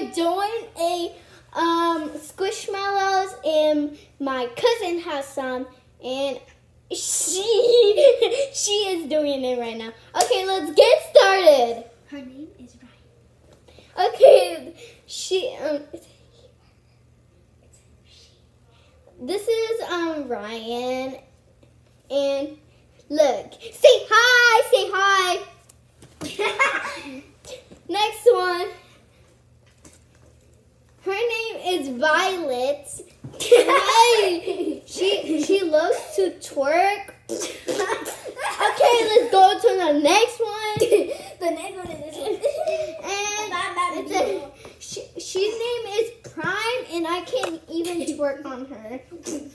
we're doing a squishmallows, and my cousin has some, and she is doing it right now. Okay, let's get started. Her name is Ryan. Okay, this is Ryan, and look, say hi. Next one. Her name is Violet. She loves to twerk. Okay, let's go to the next one. The next one is this one. And she's name is Prime, and I can't even twerk on her.